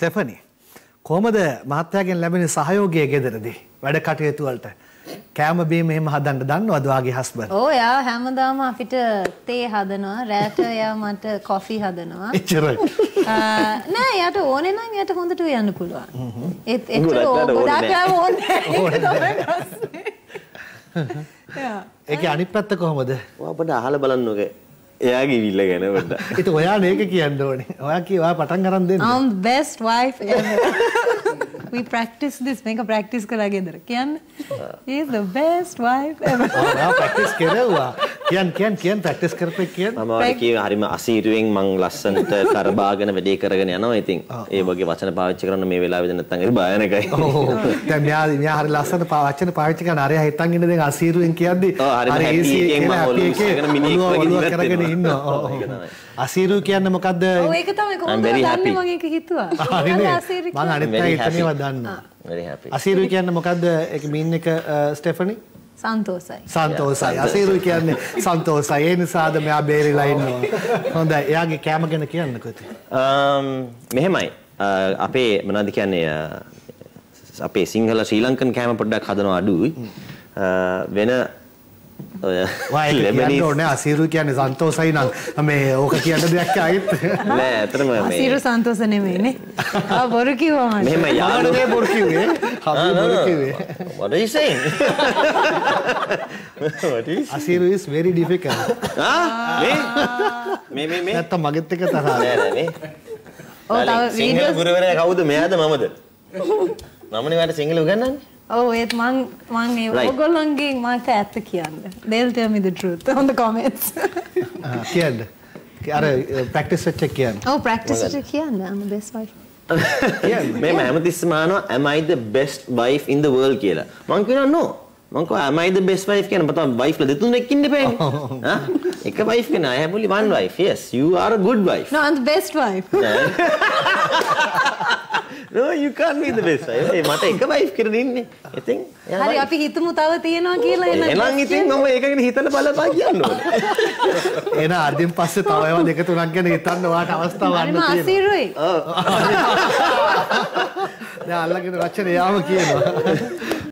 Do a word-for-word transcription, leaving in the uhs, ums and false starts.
ස්ටෙෆනි කොහමද මහත්තයාගෙන් ලැබෙන සහයෝගය ගෙදරදී වැඩ කටයුතු වලට කෑම බීම එහෙම හදන්න දන්නවද වාගේ හස්බන්ඩ්? ඔව් යා හැමදාම අපිට තේ හදනවා රැට යා මට කොෆි හදනවා. එච්චරයි. නෑ යාට ඕනේ නම් යාට හොඳට යන්න පුළුවන්. ඒත් එච්චර ගොඩක් කෑම ඕනේ. ඒකේ අනිත් පැත්ත කොහමද? අපිට අහලා බලන්නෝගේ. එයාගේ විල්ල ගැන පොඩ්ඩක්. ඒක ඔයා මේක කියන්න ඕනේ. ඔයා කී ඔයා පටන් ගන්න දෙන්න. I'm the best wife ever. We practice this. මේක practice කරලා ගෙදර. කියන්න. He is the best wife ever. ඔයා practice කරුවා. කියන්න කියන්න කියන්න practice කරපෙක් කියන්න. මම ඔයාලට කියව හරිම අසීරුවෙන් මං ලස්සනට කරබාගෙන වැඩේ කරගෙන යනවා. ඉතින් ඒ වගේ වචන පාවිච්චි කරන මේ වෙලාවේදී නැත්තම් ඒක භයානකයි. ඔව්. දැන් මෙයා මෙයා හරි ලස්සන වචන පාවිච්චි කරන අරයා හිතන් ඉන්න දැන් අසීරුවෙන් කියද්දි හරි හැපි එකෙන් මම ඔලුව කරගෙන මිනිහෙක් වගේ කරගෙන ඉන්නවා. ඔව්. අසීරු කියන්නේ මොකද්ද? ඔව් ඒක තමයි කොහොමද දන්නේ මම ඒක හිතුවා. හරිනේ. මම අනිත් අය හිතනේවා දන්නවා. very happy. අසීරු කියන්නේ මොකද්ද? ඒක මීන් එක ස්ටෙෆනි? සන්තෝසයි. සන්තෝසයි. අසීරු කියන්නේ සන්තෝසයි. ඒ නිසාද මෙයා බේරිලා ඉන්නවා. හොඳයි. එයාගේ කෑම ගැන කියන්නකෝ ඉතින්. um මෙහෙමයි. අපේ මොනවද කියන්නේ අපේ සිංහල ශ්‍රී ලංකන් කෑම පොඩ්ඩක් හදනවා අඩුයි. වෙන ඔය ලෙබනීස් ඕනේ අසීරු කියන්නේ සන්තෝසයි නම් මේ ඕක කියන්න දෙයක් ආයිත් නෑ ඇත්තටම මේ අසීරු සන්තෝස නෙමෙයිනේ. ආ බොරු කිව්වා මම. මෙහෙම යාළුවෝ බොරු කිව්වේ. අපි බොරු කිව්වේ. What are you saying? What is? අසීරු is very difficult. ආ මේ මේ මේ මේ නැත්තම් මගෙත් එක තරහ. නෑ නෑ මේ. ඔව් තව සිංහල ගුරුවරයා කවුද? මෙයාද මමද? මමනේ වාට සිංහල උගන්වන්නේ. Oh, ඒත් මං මං ඒ ඔයගොල්ලන්ගෙන් මට ඇත්ත කියන්න. They'll tell me the truth on the comments. කියන්න. අර ප්‍රැක්ටිස් වෙච්ච කියන්න. Oh, practice එක කියන්න. I'm the best wife. මේ හැමතිස්සෙම අහනවා am I the best wife in the world කියලා. මං කියනවා no. මං කියනවා am I the best wife කියන බතම wife ලා දෙතුනෙක් ඉන්න බෑනේ. හා? එක wife කෙනා I have only one wife. Yes, you are a good wife. No, I'm the best wife. No, you can't be the best wife. ඒ මට එක wife කරගෙන ඉන්නේ. ඉතින් හරි අපි හිතමු තව තියෙනවා කියලා එන. එහෙනම් ඉතින් මම ඒක ගැන හිතලා බලපන් කියන්න ඕනේ. එන අර්ධින් පස්සේ තව ඒවා දෙක තුනක් ගැන හිතන්න ඔයාට අවස්ථාවක් ගන්න තියෙනවා. හරිම අසීරුයි. ඔව්. දැන් අල්ලගෙන රචන යාම කියනවා.